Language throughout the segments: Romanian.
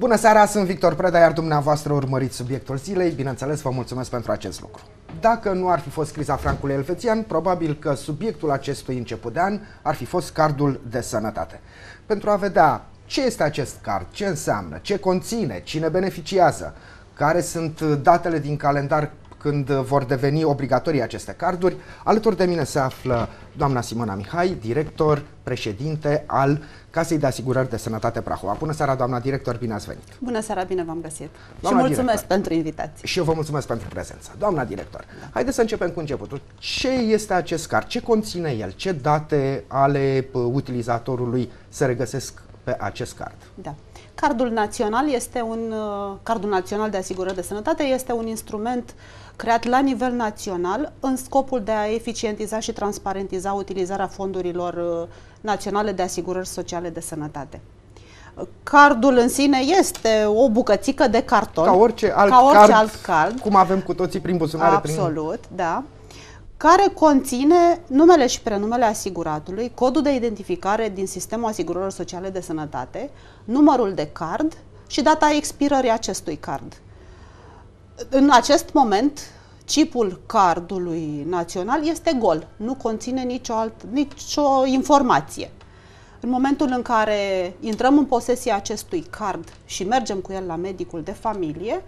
Bună seara, sunt Victor Preda, iar dumneavoastră urmăriți subiectul zilei. Bineînțeles, vă mulțumesc pentru acest lucru. Dacă nu ar fi fost criza francului elvețian, probabil că subiectul acestui început de an ar fi fost cardul de sănătate. Pentru a vedea ce este acest card, ce înseamnă, ce conține, cine beneficiază, care sunt datele din calendar când vor deveni obligatorii aceste carduri, alături de mine se află doamna Simona Mihai, director, președinte al Casei de Asigurări de Sănătate Prahova. Bună seara, doamna director, bine ați venit! Bună seara, bine v-am găsit! Doamna și mulțumesc director, pentru invitație! Și eu vă mulțumesc pentru prezență. Doamna director, haideți să începem cu începutul. Ce este acest card? Ce conține el? Ce date ale utilizatorului se regăsesc pe acest card? Da. Cardul național este Cardul Național de Asigurări de Sănătate este un instrument creat la nivel național în scopul de a eficientiza și transparentiza utilizarea fondurilor naționale de asigurări sociale de sănătate. Cardul în sine este o bucățică de carton, ca orice alt, alt card, cum avem cu toții prin buzunare. Absolut, da. Care conține numele și prenumele asiguratului, codul de identificare din sistemul asigurărilor sociale de sănătate, numărul de card și data expirării acestui card. În acest moment, chipul cardului național este gol, nu conține nicio informație. În momentul în care intrăm în posesia acestui card și mergem cu el la medicul de familie,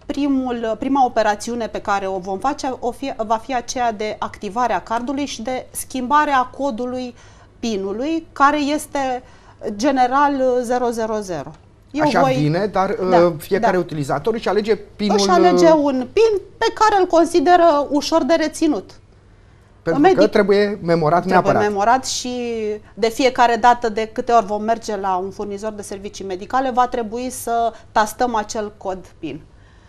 prima operațiune pe care o vom face va fi aceea de activare a cardului și de schimbarea codului PIN-ului, care este general 000. Așa vine, dar fiecare utilizator își alege PIN-ul. Își alege un PIN pe care îl consideră ușor de reținut. Pentru că trebuie memorat neapărat. Trebuie memorat și de fiecare dată de câte ori vom merge la un furnizor de servicii medicale, va trebui să tastăm acel cod PIN.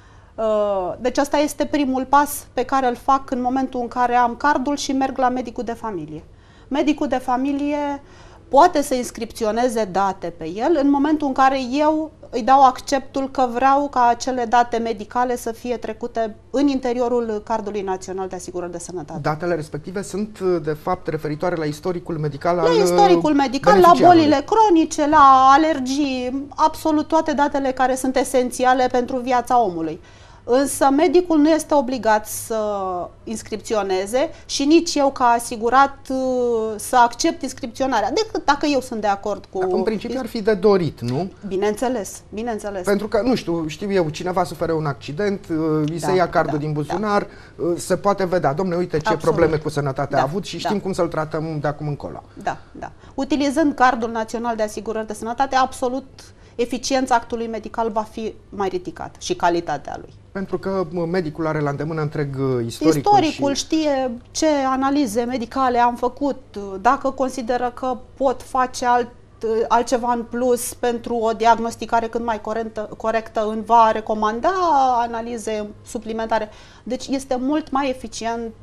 Deci asta este primul pas pe care îl fac în momentul în care am cardul și merg la medicul de familie. Medicul de familie poate să inscripționeze date pe el în momentul în care eu îi dau acceptul că vreau ca acele date medicale să fie trecute în interiorul Cardului Național de Asigurări de Sănătate. Datele respective sunt, de fapt, referitoare la istoricul medical al istoricul medical, la bolile cronice, la alergii, absolut toate datele care sunt esențiale pentru viața omului. Însă medicul nu este obligat să inscripționeze și nici eu ca asigurat să accept inscripționarea, decât dacă eu sunt de acord cu... În principiu ar fi de dorit, nu? Bineînțeles, bineînțeles. Pentru că, nu știu eu, cineva suferă un accident, îi se ia cardul din buzunar, se poate vedea, dom'le, uite ce probleme cu sănătatea a avut și știm cum să-l tratăm de acum încolo. Da, da. Utilizând Cardul Național de Asigurări de Sănătate, absolut eficiența actului medical va fi mai ridicată și calitatea lui. Pentru că medicul are la îndemână întreg istoricul. Istoricul știe ce analize medicale am făcut, dacă consideră că pot face altceva în plus pentru o diagnosticare cât mai corectă, îmi va recomanda analize suplimentare. Deci este mult mai eficient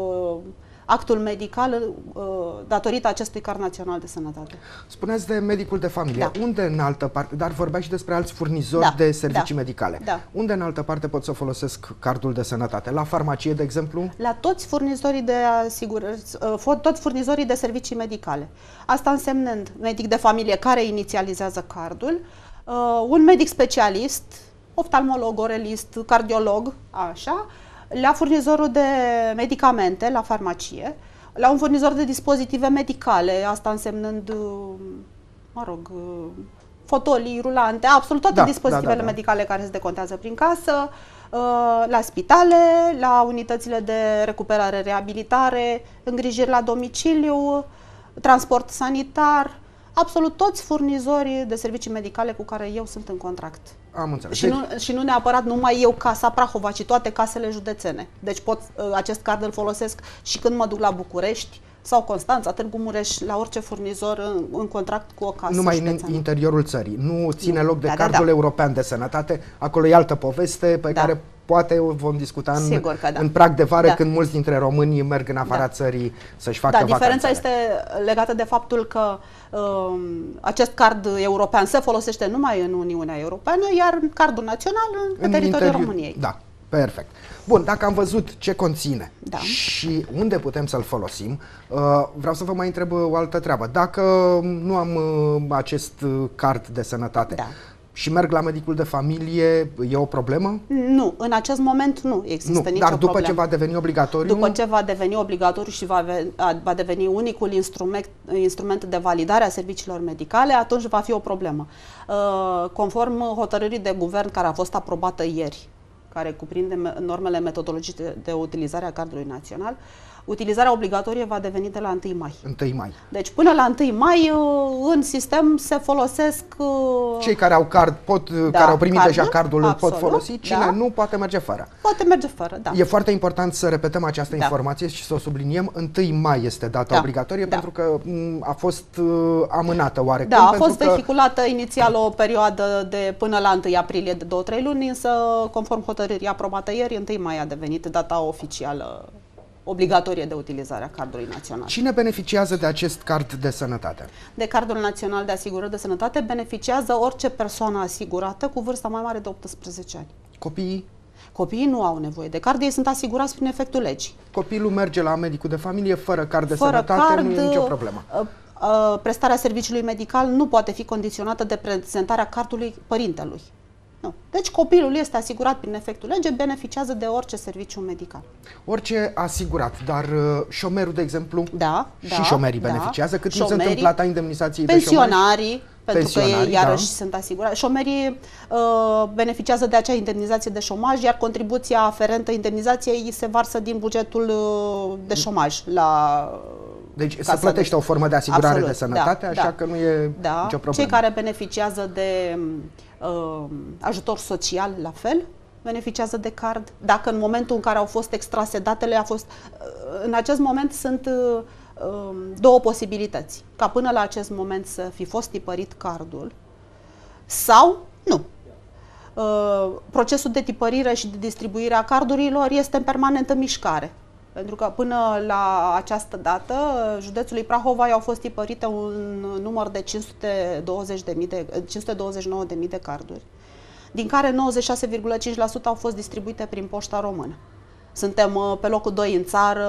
actul medical datorită acestui Card Național de Sănătate. Spuneați de medicul de familie. Unde în altă parte, dar vorbeați și despre alți furnizori de servicii medicale. Unde în altă parte pot să folosesc cardul de sănătate? La farmacie, de exemplu? La toți furnizorii de asigurări, toți furnizorii de servicii medicale. Asta însemnând medic de familie care inițializează cardul, un medic specialist, oftalmolog, orelist, cardiolog, așa, la furnizorul de medicamente, la farmacie, la un furnizor de dispozitive medicale, asta însemnând, mă rog, fotolii, rulante, absolut toate dispozitivele medicale care se decontează prin casă, la spitale, la unitățile de recuperare, reabilitare, îngrijiri la domiciliu, transport sanitar, absolut toți furnizorii de servicii medicale cu care eu sunt în contract. Am înțeles. Și nu neapărat numai eu, Casa Prahova, ci toate casele județene. Deci acest card îl folosesc și când mă duc la București sau Constanța, Târgu Mureș, la orice furnizor în contract cu o casă numai județeană. În interiorul țării. Nu ține loc de cardul european de sănătate. Acolo e altă poveste pe care poate vom discuta în prag de vară, când mulți dintre români merg în afara țării să-și facă vacanțele. Diferența este legată de faptul că acest card european se folosește numai în Uniunea Europeană, iar cardul național în teritoriul României. Da, perfect. Bun, dacă am văzut ce conține și unde putem să-l folosim, vreau să vă mai întreb o altă treabă. Dacă nu am acest card de sănătate, și merg la medicul de familie, e o problemă? Nu, în acest moment nu există nicio dar după problemă. ce va deveni obligatoriu? După ce va deveni obligatoriu și va deveni unicul instrument de validare a serviciilor medicale, atunci va fi o problemă. Conform hotărârii de guvern care a fost aprobată ieri, care cuprinde normele metodologice de utilizare a cardului național, utilizarea obligatorie va deveni de la 1 mai. 1 mai. Deci până la 1 mai în sistem se folosesc... Cei care au card care au primit deja cardul îl pot folosi, cine nu poate merge fără. Poate merge fără, da. E foarte important să repetăm această informație și să o subliniem. 1 mai este data obligatorie pentru că a fost amânată oarecum. Da, a fost vehiculată inițial o perioadă de până la 1 aprilie de 2-3 luni, însă conform hotărârii aprobată ieri, 1 mai a devenit data oficială obligatorie de utilizare a cardului național. Cine beneficiază de acest card de sănătate? De cardul național de asigurări de sănătate beneficiază orice persoană asigurată cu vârsta mai mare de 18 ani. Copiii? Copiii nu au nevoie de card, ei sunt asigurați prin efectul legii. Copilul merge la medicul de familie fără card de sănătate, nu e nicio problemă. Prestarea serviciului medical nu poate fi condiționată de prezentarea cardului părintelui. Nu. Deci copilul este asigurat prin efectul lege, beneficiază de orice serviciu medical. Orice asigurat, dar șomerul, de exemplu, și șomerii beneficiază, cât timp sunt în plata indemnizației de șomaj? Pensionarii, pentru că ei iarăși sunt asigurați. Șomerii beneficiază de acea indemnizație de șomaj, iar contribuția aferentă indemnizației se varsă din bugetul de șomaj. Deci se plătește o formă de asigurare de sănătate, așa că nu e nicio problemă. Cei care beneficiază de ajutor social, la fel, beneficiază de card. Dacă în momentul în care au fost extrase datele, în acest moment sunt două posibilități. Ca până la acest moment să fi fost tipărit cardul sau nu. Procesul de tipărire și de distribuire a cardurilor este în permanentă mișcare. Pentru că până la această dată, județului Prahova i-au fost tipărite un număr de 529.000 de carduri, din care 96,5% au fost distribuite prin Poșta Română. Suntem pe locul 2 în țară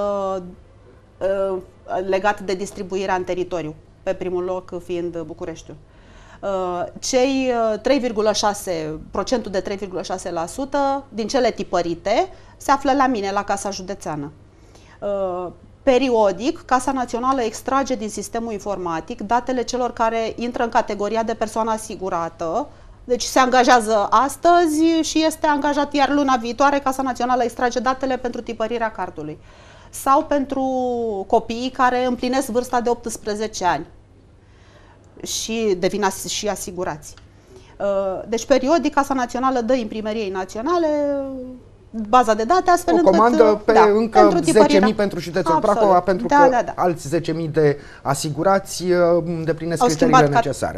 legat de distribuirea în teritoriu, pe primul loc fiind Bucureștiul. Cei 3,6%, procentul de 3,6% din cele tipărite se află la mine, la Casa Județeană. Periodic, Casa Națională extrage din sistemul informatic datele celor care intră în categoria de persoană asigurată, deci se angajează astăzi și este angajat, iar luna viitoare Casa Națională extrage datele pentru tipărirea cardului. Sau pentru copiii care împlinesc vârsta de 18 ani și devin și asigurați. Deci periodic Casa Națională dă imprimeriei naționale baza de date, astfel încât... O comandă pe încă 10.000 pentru județul Prahova, pentru că alți 10.000 de asigurați îndeplinesc criteriile necesare.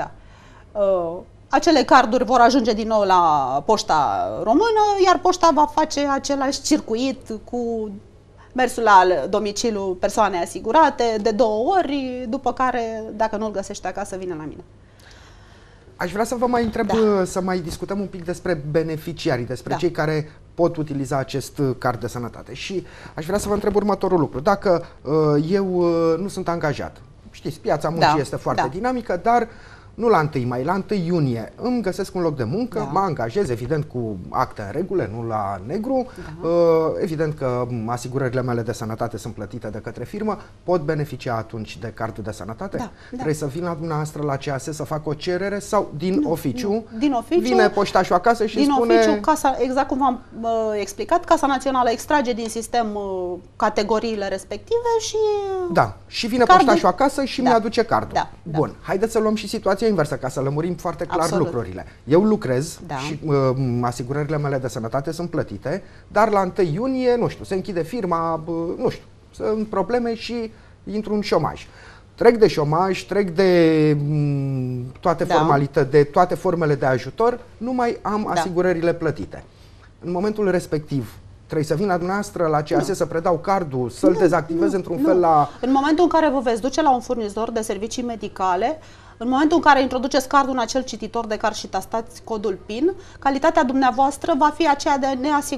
Acele carduri vor ajunge din nou la Poșta Română, iar Poșta va face același circuit cu mersul la domiciliul persoanei asigurate de 2 ori, după care, dacă nu-l găsește acasă, vine la mine. Aș vrea să vă mai întreb, să mai discutăm un pic despre beneficiarii, despre cei care pot utiliza acest card de sănătate. Și aș vrea să vă întreb următorul lucru. Dacă eu nu sunt angajat, știți, piața muncii este foarte dinamică, dar nu la 1 mai, la 1 iunie îmi găsesc un loc de muncă, mă angajez, evident cu acte în regulă, nu la negru, evident că asigurările mele de sănătate sunt plătite de către firmă, pot beneficia atunci de cardul de sănătate? Trebuie să vin la dumneavoastră la CAS să fac o cerere sau din oficiu? Din oficiu. Vine poștașul acasă și spune... Din oficiu, exact cum v-am explicat, Casa Națională extrage din sistem categoriile respective și... și vine poștașul acasă și mi-aduce cardul. Bun, haideți să luăm și situația inversă, ca să lămurim foarte clar lucrurile. Eu lucrez și asigurările mele de sănătate sunt plătite, dar la 1 iunie, nu știu, se închide firma, nu știu, sunt probleme și intru în șomaj. Trec de șomaj, trec de toate formalități, de toate formele de ajutor, nu mai am asigurările plătite. În momentul respectiv, trebuie să vin la dumneavoastră la CAS să predau cardul, să-l dezactivez într-un fel la... În momentul în care vă veți duce la un furnizor de servicii medicale, în momentul în care introduceți cardul în acel cititor de card și tastați codul PIN, calitatea dumneavoastră va fi aceea de neasigurat.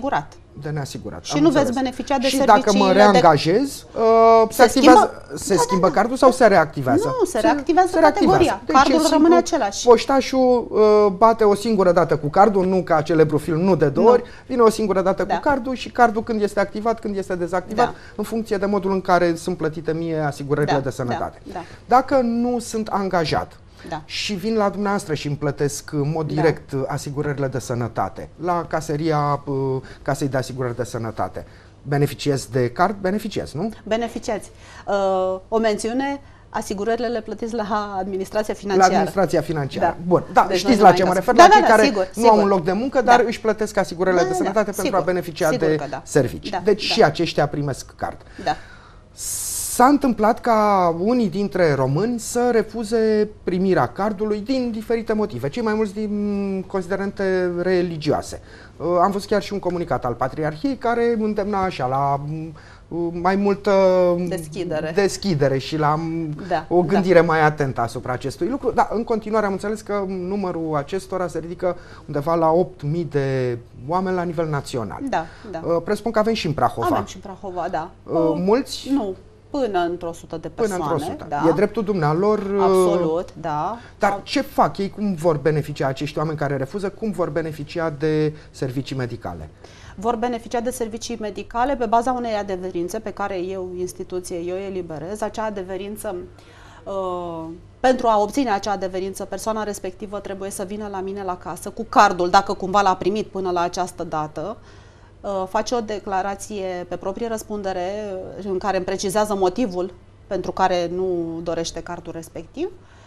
De neasigurat. Și nu veți beneficia de serviciile. Și dacă mă reangajez, se schimbă cardul sau se reactivează? Nu, se reactivează categoria. Deci cardul rămâne același. Poștașul bate o singură dată cu cardul, nu ca celebrul film, nu de două ori, vine o singură dată cu cardul și cardul când este activat, când este dezactivat, în funcție de modul în care sunt plătite mie asigurările de sănătate. Dacă nu sunt angajat, și vin la dumneavoastră și îmi plătesc în mod direct asigurările de sănătate, la caseria Casei de Asigurări de Sănătate, beneficiez de card? Beneficiez, nu? Beneficiați. O mențiune, asigurările le plătiți la administrația financiară. La administrația financiară. Bun, deci știți la ce mă refer, la cei care nu au un loc de muncă, dar își plătesc asigurările de sănătate pentru a beneficia de servicii. Deci și aceștia primesc card. S-a întâmplat ca unii dintre români să refuze primirea cardului din diferite motive, cei mai mulți din considerente religioase. Am văzut chiar și un comunicat al Patriarhiei care îndemna așa la mai multă deschidere și la o gândire mai atentă asupra acestui lucru. Dar în continuare am înțeles că numărul acestora se ridică undeva la 8.000 de oameni la nivel național. Presupun că avem și în Prahova. Avem și în Prahova, da. Mulți? Nu. Până într-o 100 de persoane. Până într-o 100. E dreptul dumnealor. Absolut, da. Dar ce fac ei? Cum vor beneficia acești oameni care refuză? Cum vor beneficia de servicii medicale? Vor beneficia de servicii medicale pe baza unei adeverințe pe care eu, instituție, eu eliberez. Acea adeverință, pentru a obține acea adeverință, persoana respectivă trebuie să vină la mine la casă cu cardul, dacă cumva l-a primit până la această dată, face o declarație pe proprie răspundere în care îmi precizează motivul pentru care nu dorește cardul respectiv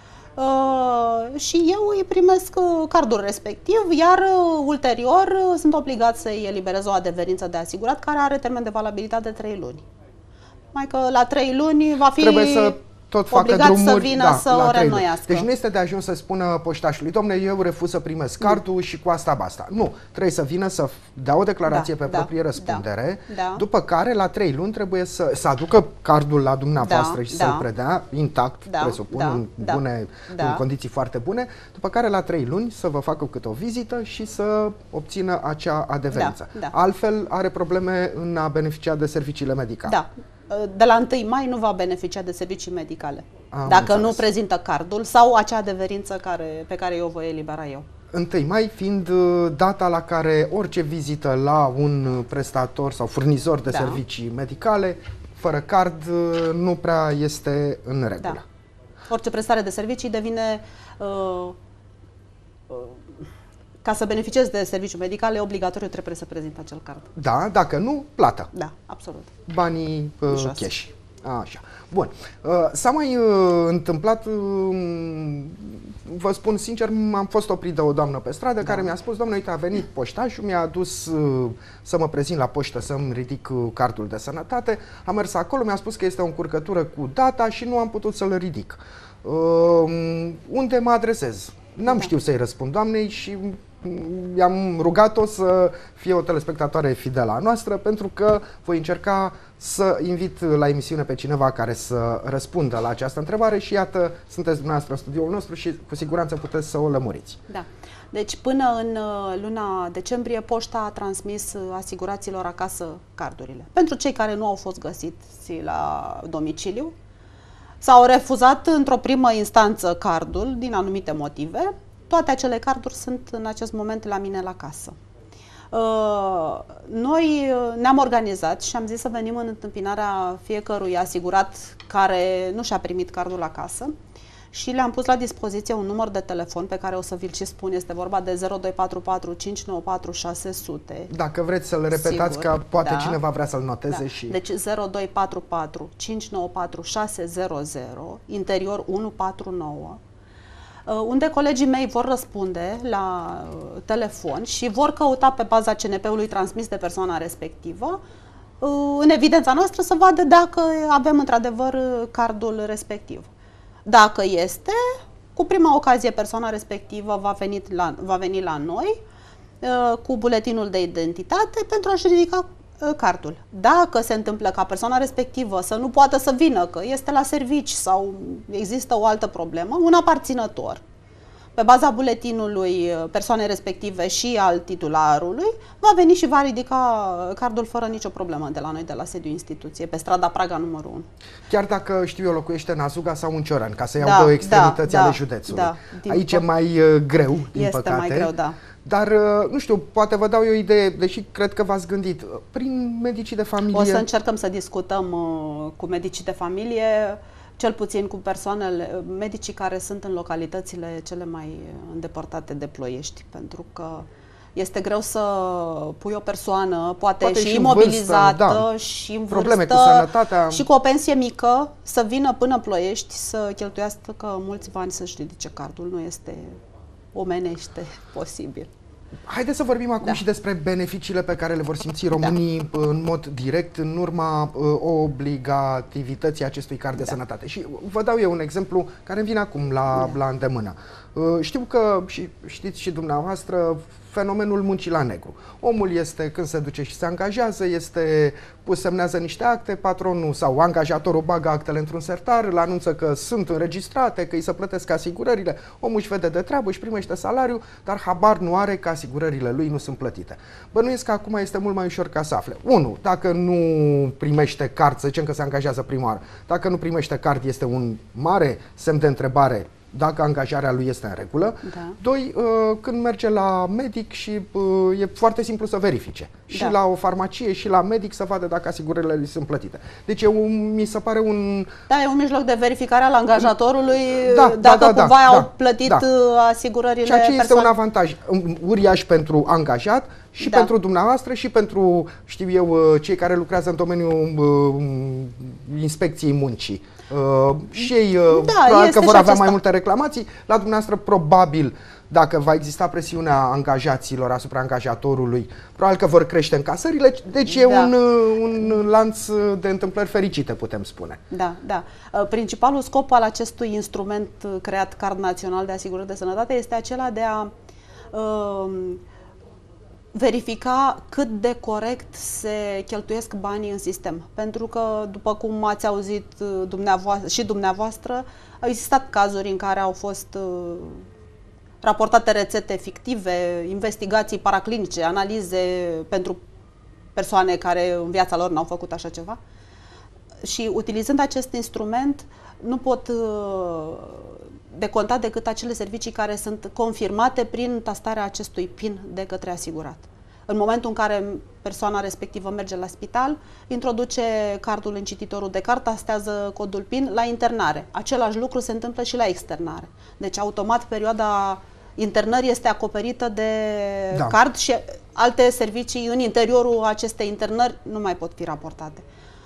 și eu îi primesc cardul respectiv, iar ulterior sunt obligat să-i eliberez o adeverință de asigurat care are termen de valabilitate de 3 luni. Mai că la 3 luni va fi tot facă obligat drumuri, să vină să o reînnoiască. Deci nu este de ajuns să spună poștașului, domne, eu refuz să primesc cardul și cu asta basta. Nu, trebuie să vină să dea o declarație pe proprie răspundere, după care la 3 luni trebuie să aducă cardul la dumneavoastră și să-l predea intact, presupun, în condiții foarte bune, după care la 3 luni să vă facă câte o vizită și să obțină acea adeverință. Altfel are probleme în a beneficia de serviciile medicale. De la 1 mai nu va beneficia de servicii medicale, dacă nu prezintă cardul sau acea adeverință pe care eu o voi elibera eu. 1 mai fiind data la care orice vizită la un prestator sau furnizor de servicii medicale, fără card, nu prea este în regulă. Orice prestare de servicii devine... ca să beneficiezi de serviciu medical, e obligatoriu, trebuie să prezint acel card. Da, dacă nu, plată. Da, absolut. Banii cash. Așa. Bun. S-a mai întâmplat, vă spun sincer, am fost oprit de o doamnă pe stradă care mi-a spus, domnule, uite, a venit poștașul, mi-a adus să mă prezint la poștă să-mi ridic cardul de sănătate, am mers acolo, mi-a spus că este o încurcătură cu data și nu am putut să-l ridic. Unde mă adresez? N-am știut să-i răspund doamnei și i-am rugat-o să fie o telespectatoare fidelă a noastră, pentru că voi încerca să invit la emisiune pe cineva care să răspundă la această întrebare și iată, sunteți dumneavoastră în studioul nostru și cu siguranță puteți să o lămuriți. Da. Deci până în luna decembrie poșta a transmis asiguraților acasă cardurile. Pentru cei care nu au fost găsiți la domiciliu, s-au refuzat într-o primă instanță cardul din anumite motive. Toate acele carduri sunt în acest moment la mine la casă. Noi ne-am organizat și am zis să venim în întâmpinarea fiecărui asigurat care nu și-a primit cardul acasă și le-am pus la dispoziție un număr de telefon pe care o să vi-l și spun, este vorba de 0244 594 600. Dacă vreți să-l repetați, că poate cineva vrea să-l noteze și... Deci 0244 594 600, interior 149, unde colegii mei vor răspunde la telefon și vor căuta pe baza CNP-ului transmis de persoana respectivă în evidența noastră să vadă dacă avem într-adevăr cardul respectiv. Dacă este, cu prima ocazie persoana respectivă va veni la noi cu buletinul de identitate pentru a-și ridica cardul. Dacă se întâmplă ca persoana respectivă să nu poată să vină, că este la servici sau există o altă problemă, un aparținător pe baza buletinului persoanei respective și al titularului, va veni și va ridica cardul fără nicio problemă de la noi, de la sediul instituției, pe strada Praga numărul 1. Chiar dacă, știu eu, locuiește în Azuga sau în Cioran, ca să iau două extremități ale județului. Aici e mai greu, din păcate. Este mai greu, da. Dar, nu știu, poate vă dau eu o idee, deși cred că v-ați gândit, prin medicii de familie... O să încercăm să discutăm cu medicii de familie, cel puțin cu persoanele, medicii care sunt în localitățile cele mai îndepărtate de Ploiești, pentru că este greu să pui o persoană, poate și imobilizată, vârstă, da, și în probleme vârstă, cu sănătatea, și cu o pensie mică, să vină până Ploiești să cheltuiască mulți bani să-și ridice cardul. Nu este omenește posibil. Haideți să vorbim acum și despre beneficiile pe care le vor simți românii în mod direct în urma obligativității acestui card de sănătate. Și vă dau eu un exemplu care îmi vine acum la îndemână. Știu că știți și dumneavoastră fenomenul muncii la negru. Omul este, când se duce și se angajează, este pus, semnează niște acte, patronul sau angajatorul bagă actele într-un sertar, îl anunță că sunt înregistrate, că îi se plătesc asigurările, omul își vede de treabă, își primește salariu, dar habar nu are că asigurările lui nu sunt plătite. Bănuiesc că acum este mult mai ușor ca să afle. 1. Dacă nu primește card, să zicem că se angajează prima oară, dacă nu primește card este un mare semn de întrebare dacă angajarea lui este în regulă. 2. Când merge la medic și e foarte simplu să verifice. Și la o farmacie și la medic să vadă dacă asigurările lui sunt plătite. Deci mi se pare un... Da, e un mijloc de verificare al angajatorului dacă cumva au plătit asigurările ceea ce este un avantaj uriaș pentru angajat și pentru dumneavoastră și pentru, știu eu, cei care lucrează în domeniul inspecției muncii. Și ei probabil că vor avea mai multe reclamații. La dumneavoastră probabil, dacă va exista presiunea angajaților asupra angajatorului, probabil că vor crește încasările. Deci e un lanț de întâmplări fericite, putem spune. Da. Principalul scop al acestui instrument creat, Card Național de Asigurări de Sănătate, este acela de a verifica cât de corect se cheltuiesc banii în sistem. Pentru că, după cum ați auzit dumneavoastră, au existat cazuri în care au fost raportate rețete fictive, investigații paraclinice, analize pentru persoane care în viața lor n-au făcut așa ceva. Și utilizând acest instrument, nu pot deconta decât acele servicii care sunt confirmate prin tastarea acestui PIN de către asigurat. În momentul în care persoana respectivă merge la spital, introduce cardul în cititorul de card, tastează codul PIN la internare. Același lucru se întâmplă și la externare. Deci, automat, perioada internării este acoperită de card și alte servicii în interiorul acestei internări nu mai pot fi raportate.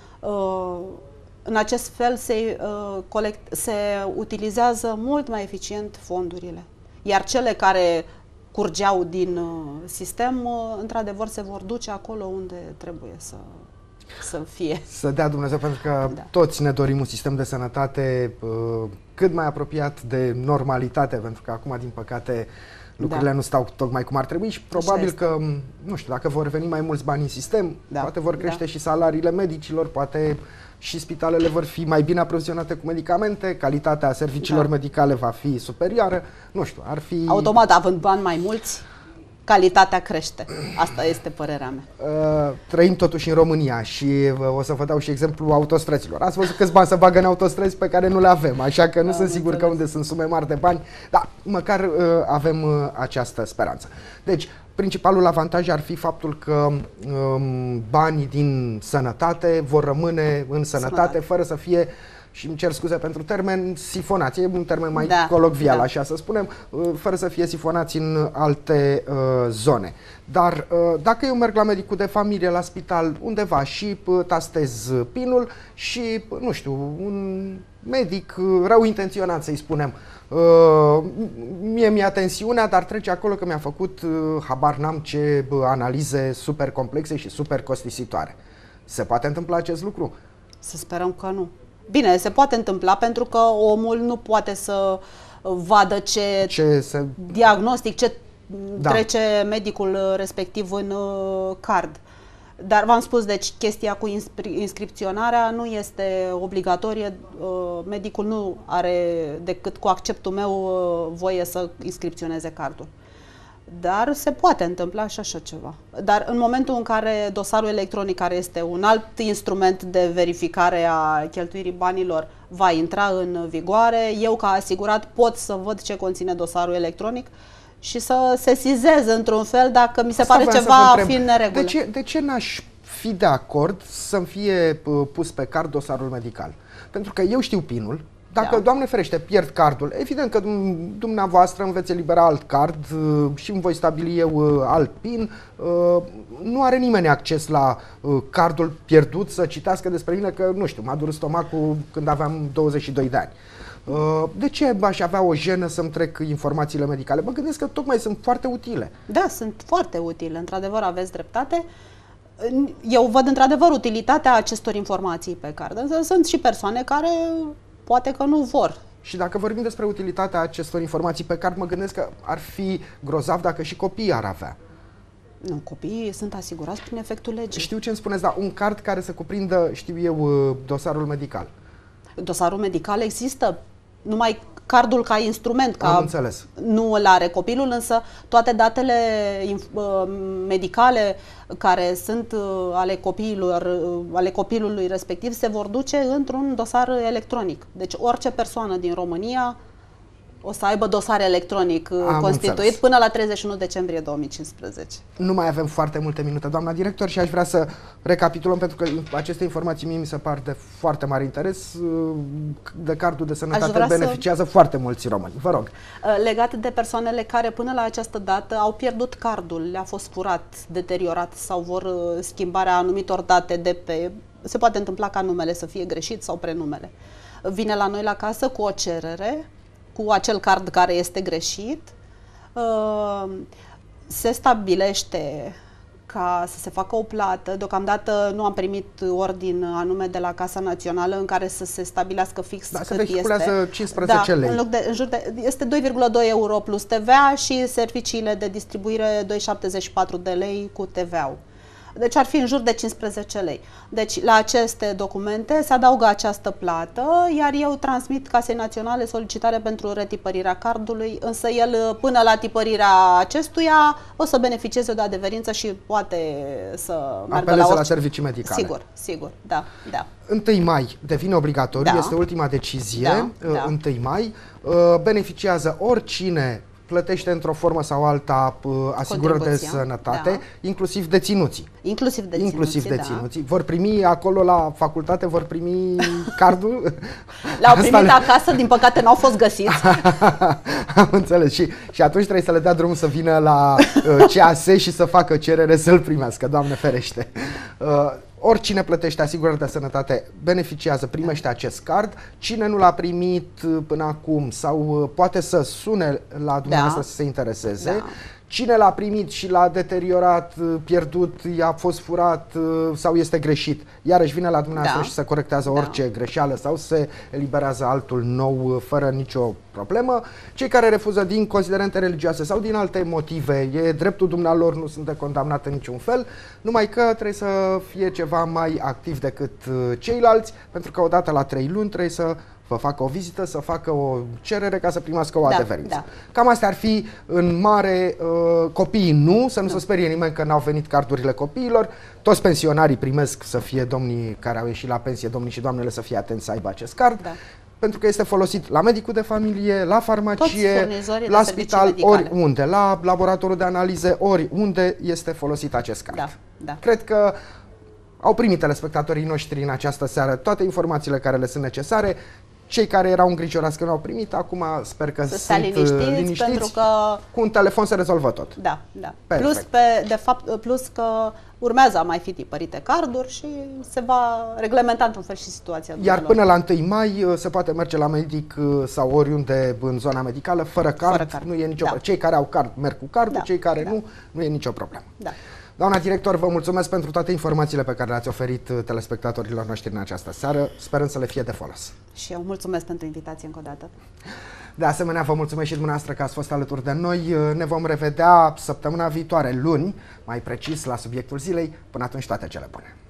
În acest fel se utilizează mult mai eficient fondurile. Iar cele care curgeau din sistem, într-adevăr, se vor duce acolo unde trebuie să fie. Să dea Dumnezeu, pentru că toți ne dorim un sistem de sănătate cât mai apropiat de normalitate, pentru că acum, din păcate, lucrurile nu stau tocmai cum ar trebui și probabil că, nu știu, dacă vor veni mai mulți bani în sistem, poate vor crește și salariile medicilor, poate și spitalele vor fi mai bine aprovizionate cu medicamente, calitatea serviciilor medicale va fi superioară, nu știu, ar fi... Automat, având bani mai mulți, calitatea crește. Asta este părerea mea. Trăim totuși în România și o să vă dau și exemplu autostrăzilor. Ați văzut câți bani să bagă în autostrăzi pe care nu le avem, așa că nu sunt sigur că unde sunt sume mari de bani, dar măcar avem această speranță. Deci, principalul avantaj ar fi faptul că banii din sănătate vor rămâne în sănătate fără să fie, și îmi cer scuze pentru termen, sifonați, e un termen mai colocvial, așa să spunem, fără să fie sifonați în alte zone. Dar dacă eu merg la medicul de familie, la spital, undeva și tastez PIN-ul și, nu știu, un medic rău intenționat, să-i spunem, mie mi-a tensiunea, dar trece acolo că mi-a făcut, habar n-am ce analize super complexe și super costisitoare. Se poate întâmpla acest lucru? Să sperăm că nu. Bine, se poate întâmpla pentru că omul nu poate să vadă ce diagnostic, ce trece medicul respectiv în card. Dar v-am spus, deci chestia cu inscripționarea nu este obligatorie, medicul nu are decât cu acceptul meu voie să inscripționeze cardul. Dar se poate întâmpla și așa ceva. Dar în momentul în care dosarul electronic, care este un alt instrument de verificare a cheltuirii banilor, va intra în vigoare, eu ca asigurat pot să văd ce conține dosarul electronic și să sesizez într-un fel dacă mi se pare ceva a fi în neregulă. De ce n-aș fi de acord să-mi fie pus pe card dosarul medical? Pentru că eu știu PIN-ul. Dacă, Doamne ferește, pierd cardul, evident că dumneavoastră îmi veți elibera alt card și îmi voi stabili eu alt PIN. Nu are nimeni acces la cardul pierdut să citească despre mine că, nu știu, m-a durut stomacul când aveam 22 de ani. De ce aș avea o jenă să-mi trec informațiile medicale? Mă gândesc că tocmai sunt foarte utile. Da, sunt foarte utile, într-adevăr aveți dreptate. Eu văd într-adevăr utilitatea acestor informații pe card, însă sunt și persoane care poate că nu vor. Și dacă vorbim despre utilitatea acestor informații pe card, mă gândesc că ar fi grozav dacă și copiii ar avea. Nu, copiii sunt asigurați prin efectul legii. Știu ce îmi spuneți, dar un card care să cuprindă, știu eu, dosarul medical. Dosarul medical există, numai cardul ca instrument, Am înțeles. Nu îl are copilul, însă toate datele medicale care sunt ale copiilor, ale copilului respectiv se vor duce într-un dosar electronic. Deci orice persoană din România o să aibă dosar electronic constituit până la 31 decembrie 2015. Nu mai avem foarte multe minute, doamna director, și aș vrea să recapitulăm, pentru că aceste informații mie mi se par de foarte mare interes. De cardul de sănătate beneficiază foarte mulți români. Vă rog. Legat de persoanele care până la această dată au pierdut cardul, le-a fost furat, deteriorat sau vor schimbarea anumitor date de pe... Se poate întâmpla ca numele să fie greșit sau prenumele. Vine la noi la casă cu o cerere, cu acel card care este greșit, se stabilește ca să se facă o plată. Deocamdată nu am primit ordin anume de la Casa Națională în care să se stabilească fix cât se vehiculează 15 lei. În loc de, în jur de, este 2,2 euro plus TVA și serviciile de distribuire 2,74 de lei cu TVA-ul. Deci ar fi în jur de 15 lei. Deci la aceste documente se adaugă această plată, iar eu transmit Casei Naționale solicitare pentru retipărirea cardului, însă el până la tipărirea acestuia o să beneficieze de adeverință și poate să meargă la servicii medicale. Sigur, sigur, da, da. 1 mai devine obligatoriu, este ultima decizie, 1 mai, beneficiază oricine plătește într-o formă sau alta asigurări de sănătate, inclusiv deținuții. Inclusiv deținuții. Vor primi acolo la facultate, vor primi cardul? L-au primit acasă, din păcate n-au fost găsiți. Am înțeles. Și atunci trebuie să le dea drumul să vină la CAS și să facă cerere să-l primească, Doamne ferește. Oricine plătește asigurări de sănătate beneficiază, primește acest card. Cine nu l-a primit până acum sau poate să sune la dumneavoastră să se intereseze. Cine l-a primit și l-a deteriorat, pierdut, i-a fost furat sau este greșit, iarăși vine la dumneavoastră și se corectează orice greșeală sau se eliberează altul nou fără nicio problemă. Cei care refuză din considerente religioase sau din alte motive, e dreptul dumnealor, nu sunt de condamnat în niciun fel, numai că trebuie să fie ceva mai activ decât ceilalți, pentru că odată la 3 luni trebuie să vă facă o vizită, să facă o cerere ca să primească o adeverință. Cam astea ar fi în mare. Copiii nu, să nu se sperie nimeni că n-au venit cardurile copiilor. Toți pensionarii primesc, să fie domnii care au ieșit la pensie, domnii și doamnele, să fie atenți să aibă acest card. Pentru că este folosit la medicul de familie, la farmacie, la spital, oriunde, la laboratorul de analize, oriunde este folosit acest card. Cred că au primit telespectatorii noștri în această seară toate informațiile care le sunt necesare. Cei care erau îngrijorați că nu au primit, acum sper că sunt liniștiți, pentru că cu un telefon se rezolvă tot. Da, da. Plus că urmează a mai fi tipărite carduri și se va reglementa într-un fel și situația. Iar până la 1 mai se poate merge la medic sau oriunde în zona medicală fără card. Nu e nicio problemă. Cei care au card merg cu cardul, cei care nu e nicio problemă. Doamna director, vă mulțumesc pentru toate informațiile pe care le-ați oferit telespectatorilor noștri în această seară. Sperăm să le fie de folos. Și eu mulțumesc pentru invitație încă o dată. De asemenea, vă mulțumesc și dumneavoastră că ați fost alături de noi. Ne vom revedea săptămâna viitoare, luni, mai precis la subiectul zilei. Până atunci, toate cele bune!